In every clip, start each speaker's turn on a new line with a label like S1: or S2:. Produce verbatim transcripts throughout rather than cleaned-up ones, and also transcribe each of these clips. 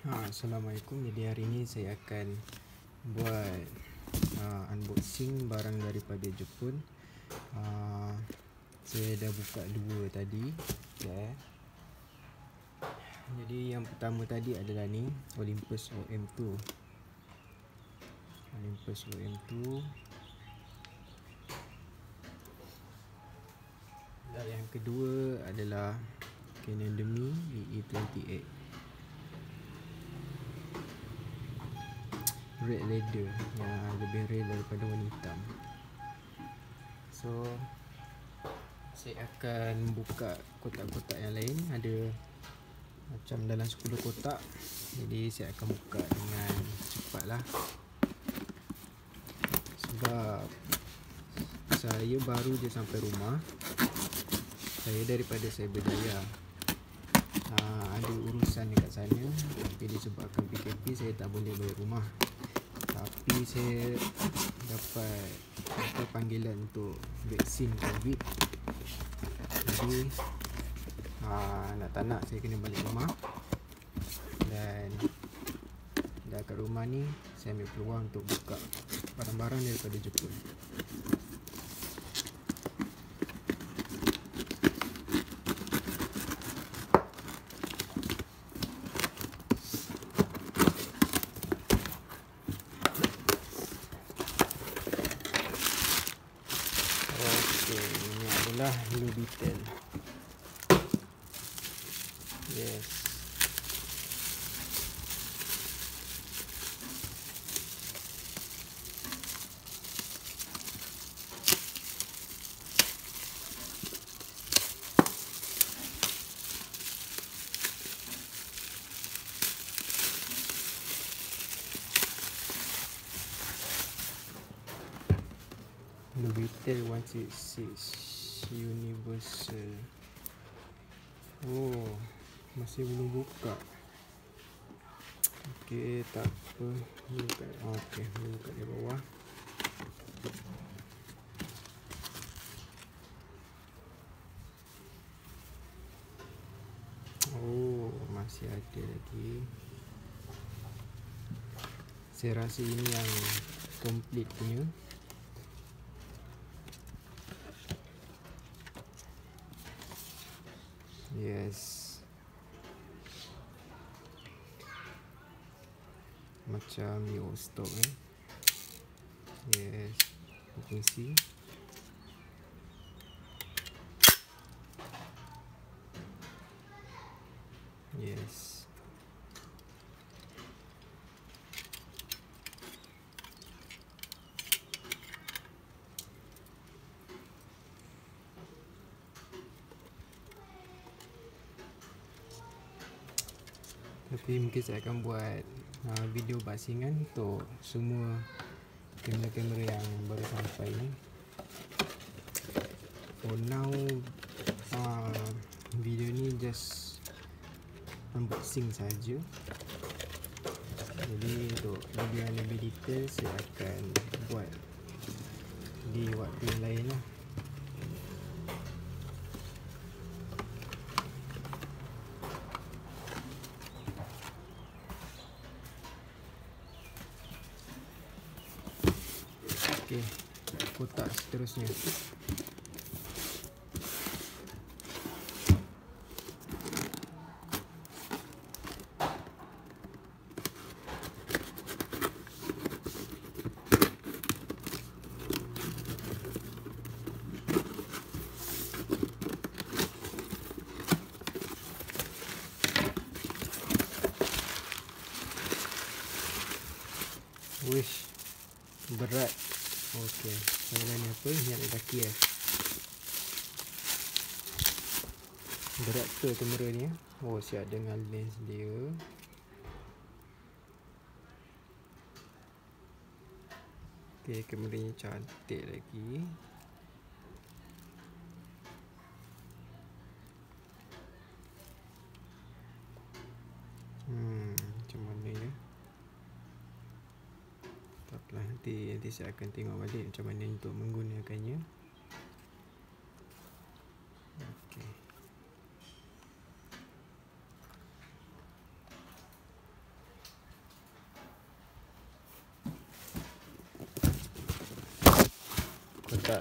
S1: Ha, Assalamualaikum. Jadi hari ini saya akan buat uh, unboxing barang daripada Jepun. uh, Saya dah buka dua tadi ya. Jadi yang pertama tadi adalah ni Olympus O M dua. Olympus O M dua. Dan yang kedua adalah Canon Demi E E dua puluh lapan red leather, yang lebih rare daripada warna hitam. So saya akan buka kotak-kotak yang lain. Ada macam dalam sepuluh kotak. Jadi saya akan buka dengan cepat lah, sebab saya baru je sampai rumah. Saya daripada Cyberjaya. ha, Ada urusan dekat sana, tapi disebabkan P K P saya tak boleh balik rumah. Tapi saya dapat dapat panggilan untuk vaksin COVID. Jadi ha, nak tak nak saya kena balik rumah. Dan dah kat rumah ni, saya ambil peluang untuk buka barang-barang daripada Jepun. Ini adalah Louboutin. Yes. Louboutin one sixty-six Universal. Oh, masih belum buka. Okey, tak apa. Buka. Okey, buka di bawah. Oh, masih ada lagi. Saya rasa ini yang complete punya. Yes. Macam ni old stock eh. Yes. You can see. Yes. Tapi mungkin saya akan buat uh, video basingan untuk semua kamera-kamera yang baru sampai ni. For now, uh, video ni just unboxing saja. Jadi untuk video yang lebih detail saya akan buat di waktu yang lain lah. Okey, kotak seterusnya. Wish, berat. Okey, saya ni apa? Ni ada kaki eh. Berat ke kamera ni? Oh, siap dengan lens dia. Okey, kameranya cantik lagi. Hmm, macam mana ya? Taklah, nanti nanti saya akan tengok balik macam mana untuk menggunakannya. Okey.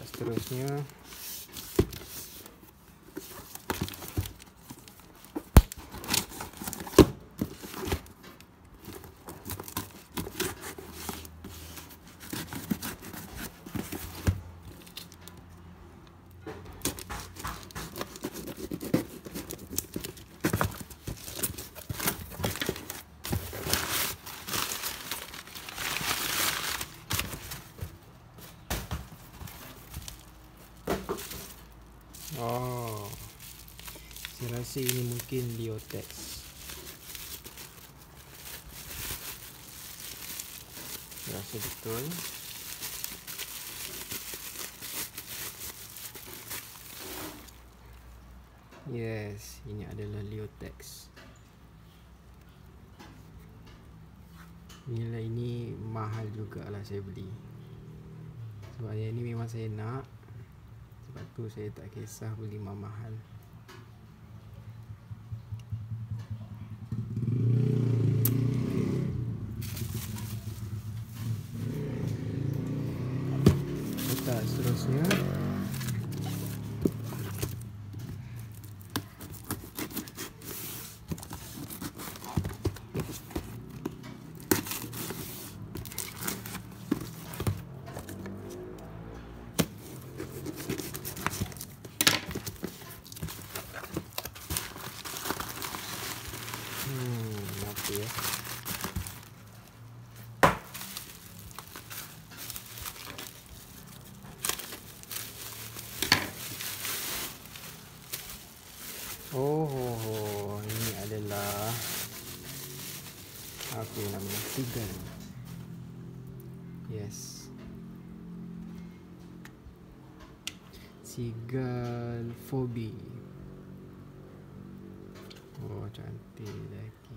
S1: Letak seterusnya. Oh, saya rasa ini mungkin Liottex. Saya rasa betul. Yes, ini adalah Liottex. Inilah, ini mahal jugalah saya beli. Sebab yang ini memang saya nak. Sebab tu saya tak kisah beli mahal. Letak seterusnya. Hmm, apa ya? Oh, oh, oh, ini adalah apa yang namanya? Seagull. Yes. Seagull Phobie. Oh, cantik lagi.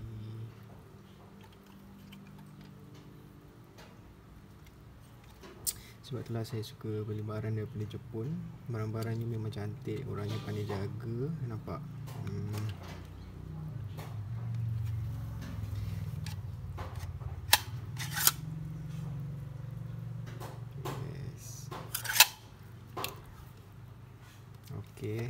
S1: Sebab itulah saya suka beli barang daripada Jepun. Barang-barangnya memang cantik, orangnya pandai jaga. Nampak? Hmm. Yes. Okay.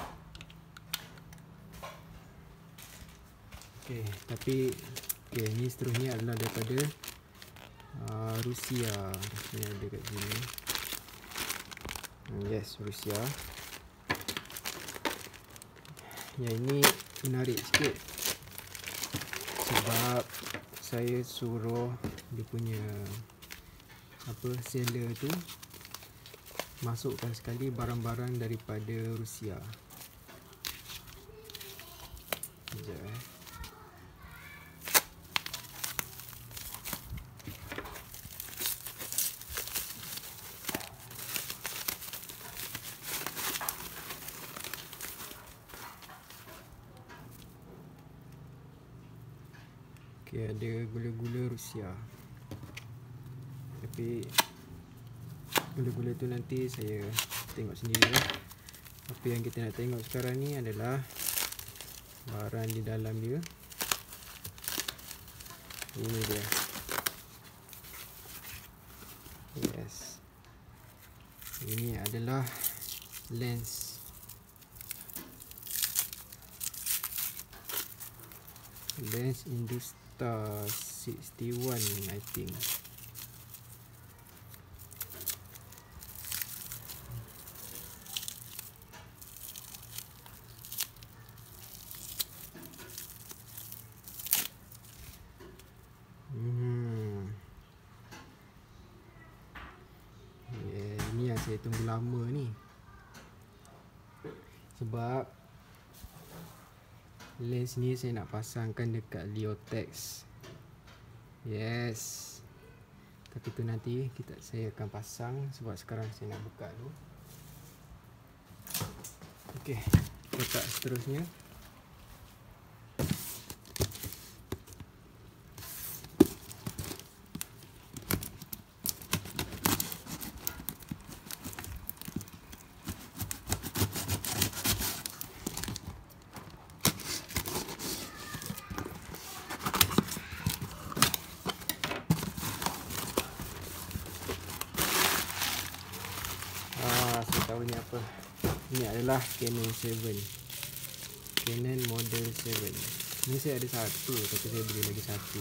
S1: Okay, tapi okay, ni seterusnya adalah daripada uh, Rusia. Rusia ada kat sini. Yes, Rusia. Yang ini menarik sikit sebab saya suruh dia punya apa seller tu masukkan sekali barang-barang daripada Rusia. Sekejap eh. Okay, ada gula-gula Rusia. Tapi gula-gula tu nanti saya tengok sendiri lah. Apa yang kita nak tengok sekarang ni adalah barang di dalam dia. Ini dia. Yes. Ini adalah lens. Lens Industa sixty-one, I think. Hmm. Yeah, ini yang saya tunggu lama ni. Sebab lens ni saya nak pasangkan dekat Liottex. Yes. Tapi tu nanti kita saya akan pasang. Sebab sekarang saya nak buka dulu. Okey, letak seterusnya. apa? Ini adalah Canon tujuh. Canon model tujuh. Ini saya ada satu, tapi saya beli lagi satu.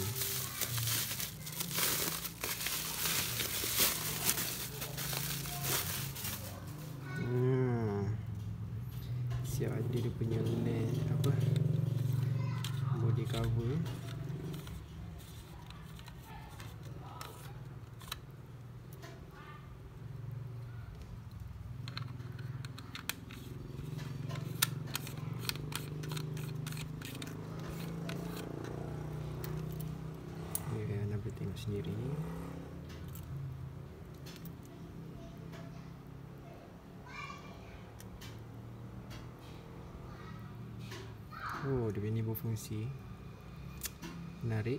S1: Hmm. Siap ada dia punya lens apa? Body cover. Tengok sendiri. Oh, dia ni berfungsi. Menarik.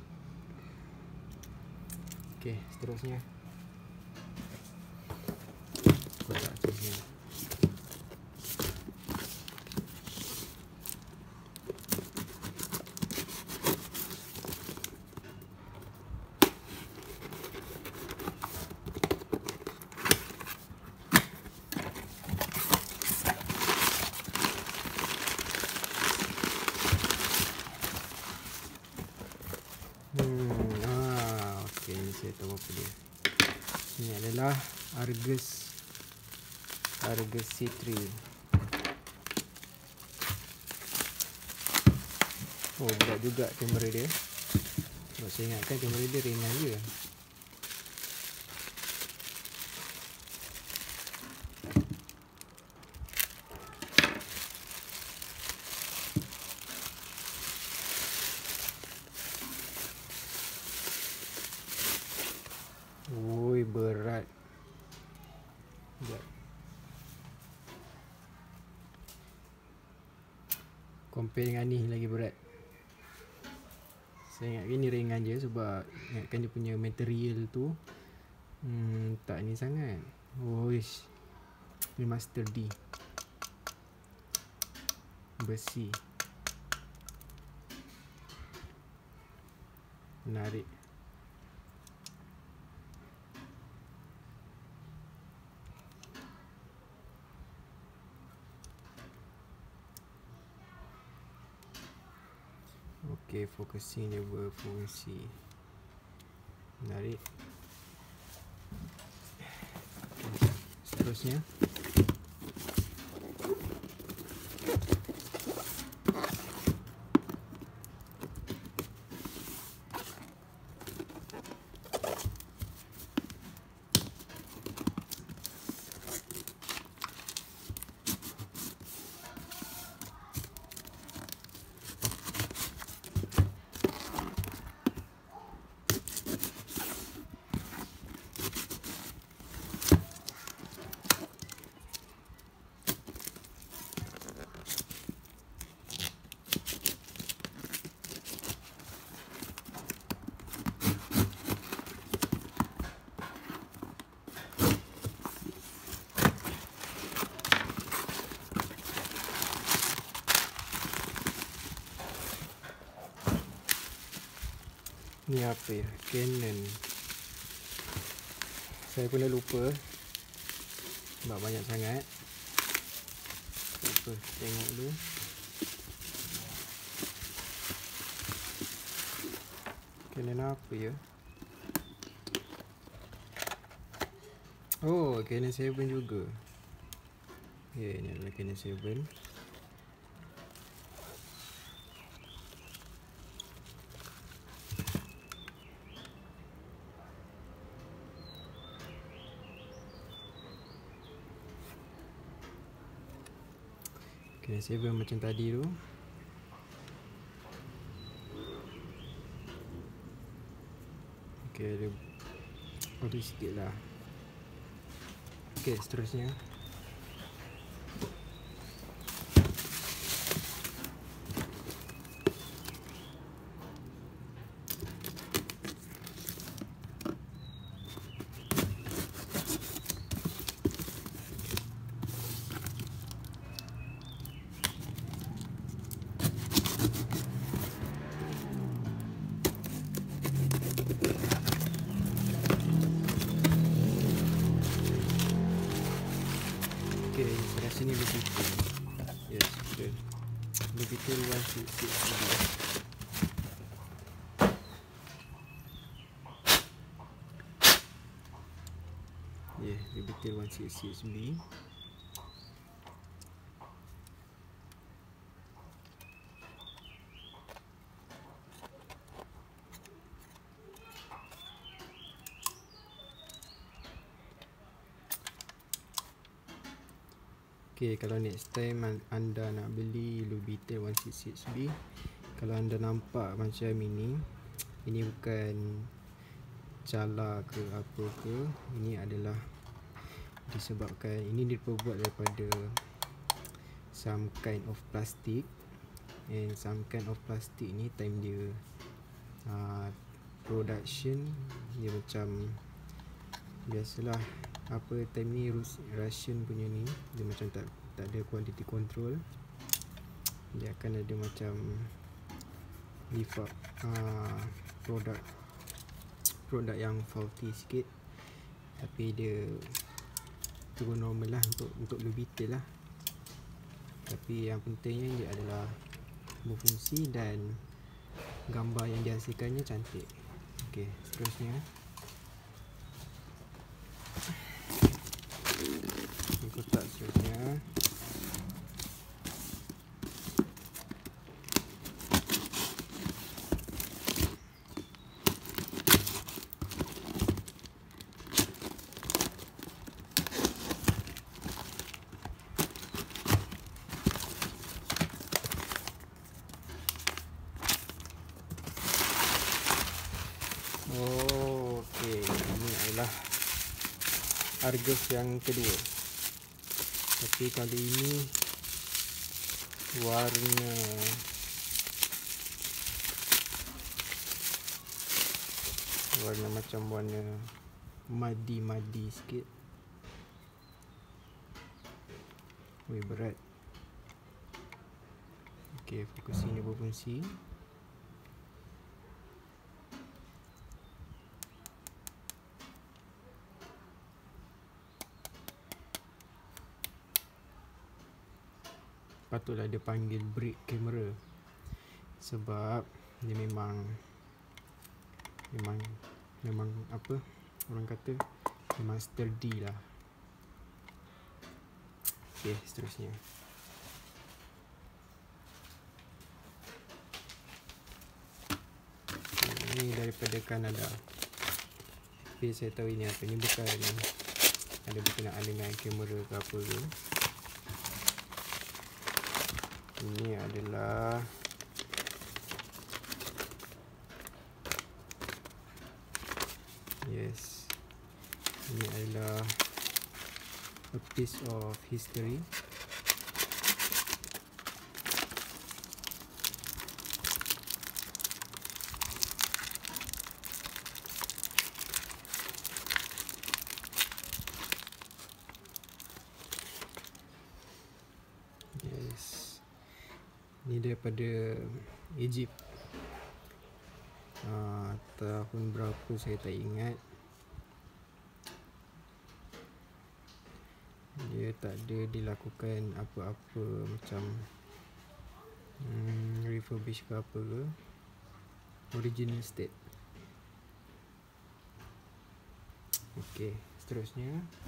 S1: Okey, seterusnya kotak seterusnya. Saya tahu apa dia. Ini adalah Argus Argus C tiga. Oh, berat juga kamera dia. Sebab saya ingatkan kamera dia ringan je. Woi, berat. Sekejap. Compare dengan ni lagi berat. Saya ingatkan ni ringan je sebab ingatkan dia punya material tu hmm, tak ni sangat. Oish. Memang sturdy. Besi. Menarik. Okey, focusing dia berfungsi. Menarik. Okay, seterusnya ni apa ya? Canon. Saya pun dah lupa sebab banyak sangat. Lupa tengok dulu. Canon apa ya? Oh, Canon tujuh juga. Ya, ni adalah Canon tujuh. Canon tujuh macam tadi tu. Okey, ada body sikit lah. Okey, seterusnya Libitil one sixty-six B. Yeah, Libitil one sixty-six B. Okay, kalau next time anda nak beli Libitil one sixty-six B, kalau anda nampak macam ini, ini bukan cala ke apa ke, ini adalah disebabkan ini diperbuat daripada some kind of plastic, and some kind of plastic ni time dia uh, production dia macam biasalah, apa time ni Russian punya ni dia macam tak tak ada quality control, dia akan ada macam leave up uh, produk produk yang faulty sikit, tapi dia turun normal lah untuk untuk Libitil lah. Tapi yang pentingnya dia adalah berfungsi dan gambar yang dihasilkannya cantik. Okey, seterusnya ini kotak seterusnya. Oh, okey, ini adalah Argus yang kedua. Tapi kali ini warna warna macam warna madi-madi sikit. Wih, berat. Okey, fokus ini berfungsi. Patutlah dia panggil brick camera, sebab dia memang memang memang apa orang kata, memang sturdy lah. Okey, seterusnya ini daripada Kanada. Tapi saya tahu ini apa, ini bukan ada berkenaan dengan kamera ke apa ke. Ini adalah yes, ini adalah a piece of history. Ini daripada Egypt, uh, tahun berapa saya tak ingat. Dia tak ada dilakukan apa-apa macam hmm, refurbish ke apa ke, original state. Okey, seterusnya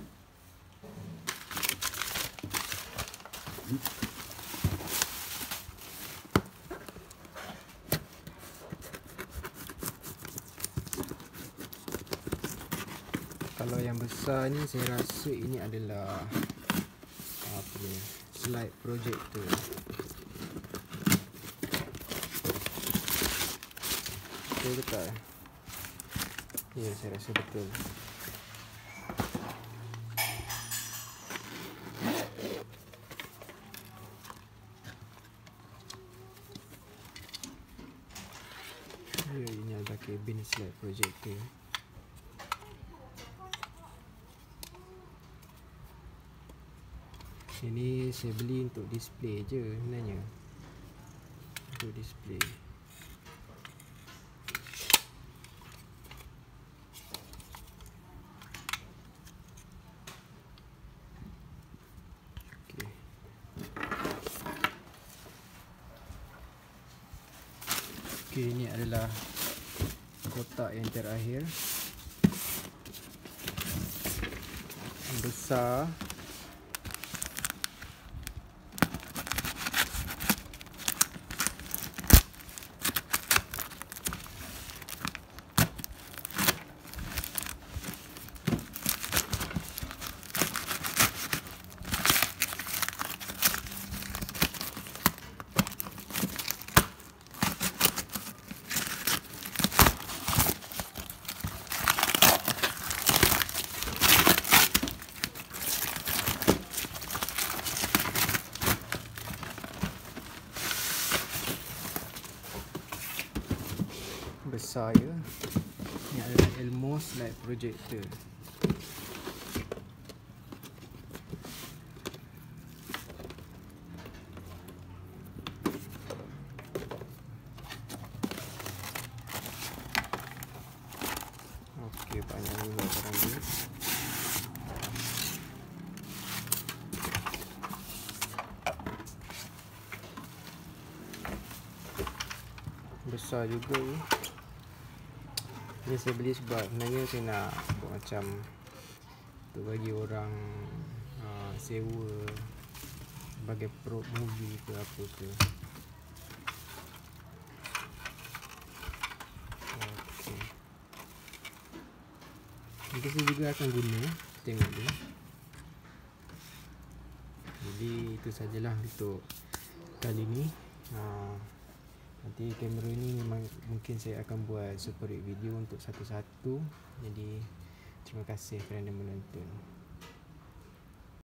S1: kalau yang besar ni saya rasa ini adalah apa ni, slide projector. Betul ke tak? Ya, saya rasa betul. Ya, ini adalah cabin slide projector. Ini saya beli untuk display je sebenarnya, untuk display. Okay. Okey, ini adalah kotak yang terakhir. Besar. Besar ya. Ini adalah Elmos light projector. Okey, panjang juga barang ni. Besar juga ya. Ini saya beli sebab sebenarnya saya nak buat macam untuk bagi orang uh, sewa sebagai pro movie ke apa ke. Okey. Nanti saya juga akan guna, tengok dulu. Jadi itu sajalah untuk kali ni. Uh, Nanti kamera ni memang mungkin saya akan buat separate video untuk satu-satu. Jadi terima kasih kerana menonton.